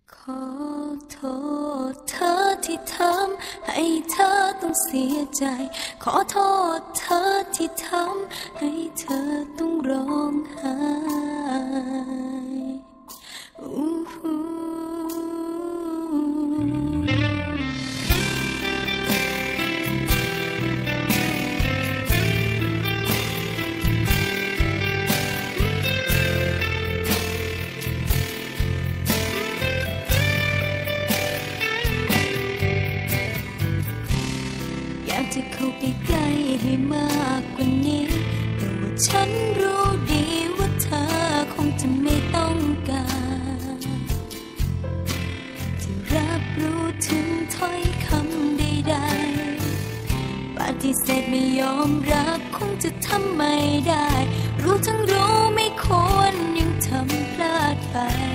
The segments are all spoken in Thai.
ขอโทษเธอที่ทำให้เธอต้องเสียใจขอโทษเธอที่ทำให้เธอต้องร้องไห้อยากจะเข้าไปใกล้ให้มากกว่านี้แต่ว่าฉันรู้ดีว่าเธอคงจะไม่ต้องการที่รับรู้ถึงถ้อยคำใดๆปฏิเสธไม่ยอมรับคงจะทำไม่ได้รู้ทั้งรู้ไม่ควรยังทำพลาดไป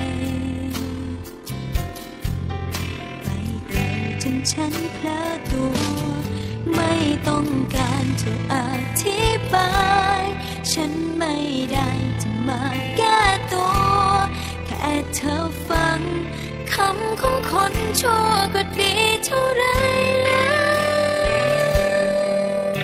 ไกลจนฉันเพลอตัวไม่ต้องการจะอธิบายฉันไม่ได้จะมาแก้ตัวแค่เธอฟังคำของคนชั่วก็ดีเท่าไรแล้ว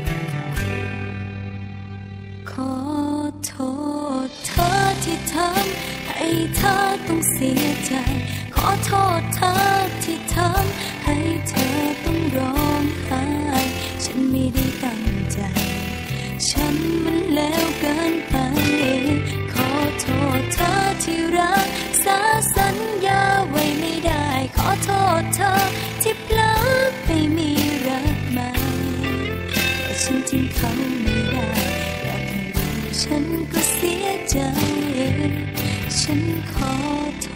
ขอโทษเธอที่ทำให้เธอต้องเสียใจขอโทษเธอที่ทำให้เธอต้องร้องไห้ฉันไม่ได้ตั้งใจฉันมันแล้วเกินไปขอโทษเธอที่รักษาสัญญาไว้ไม่ได้ขอโทษเธอที่เผลอไปมีรักใหม่แต่ฉันทิ้งเขาไม่ได้อยากให้รู้ฉันก็เสียใจฉันขอโท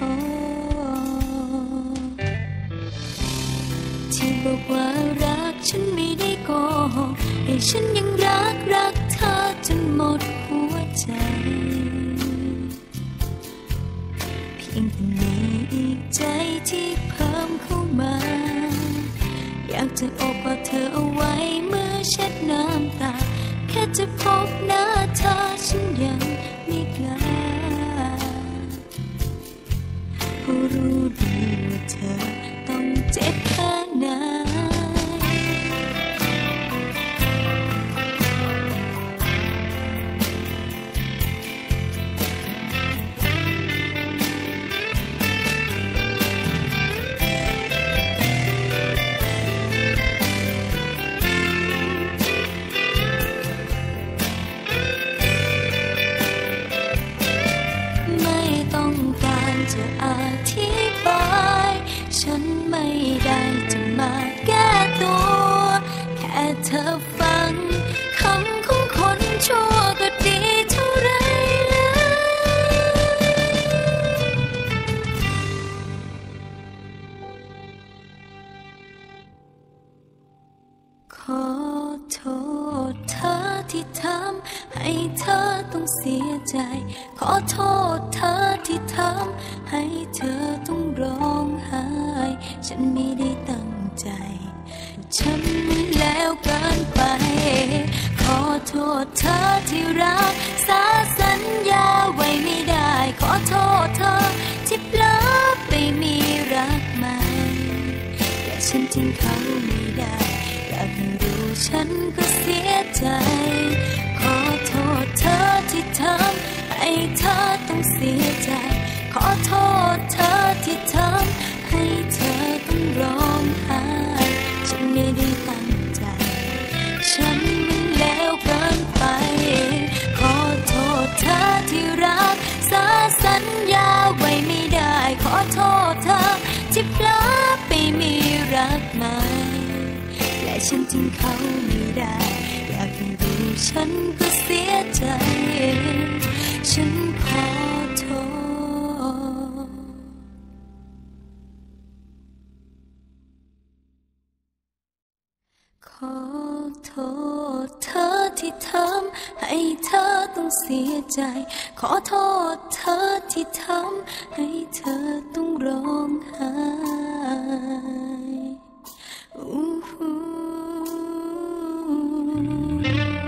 ษที่บอกว่ารักฉันไม่ได้โกหกให้ฉันยังรักเธอจนหมดหัวใจเพียงแต่มีอีกใจที่เพิ่มเข้ามาอยากจะโอบกอดเธอเอาไว้เมื่อเช็ดน้ำตาแค่จะพบหน้าเธอฉันยังไม่กล้าเพราะรู้ดีว่าเธอต้องเจ็บแค่ไหนจะอธิบายฉันไม่ได้จะมาแก้ตัวแค่เธอฟังคำของคนชั่วก็ดีเท่าไรแล้วขอโทษเธอที่ทำให้เธอต้องเสียใจขอโทษเธอที่ทำให้เธอต้องร้องไห้ฉันไม่ได้ตั้งใจฉันมันแล้วเกินไปขอโทษเธอที่รักษาสัญญาไว้ไม่ได้ขอโทษเธอที่เผลอไปมีรักใหม่แต่ฉันทิ้งเขาไม่ได้อยากให้รู้ฉันก็เสียใจขอโทษเธอที่ทำให้เธอต้องเสียใจขอโทษเธอที่ทำให้เธอต้องร้องไห้ฉันไม่ได้ตั้งใจฉันมันแล้วเกินไปขอโทษเธอที่รักษาสัญญาไว้ไม่ได้ขอโทษเธอที่เผลอไปมีรักใหม่และฉันทิ้งเขาไม่ได้อยากให้รู้ฉันก็เสียใจฉันขอโทษขอโทษเธอที่ทำให้เธอต้องเสียใจขอโทษเธอที่ทำให้เธอต้องร้องไห้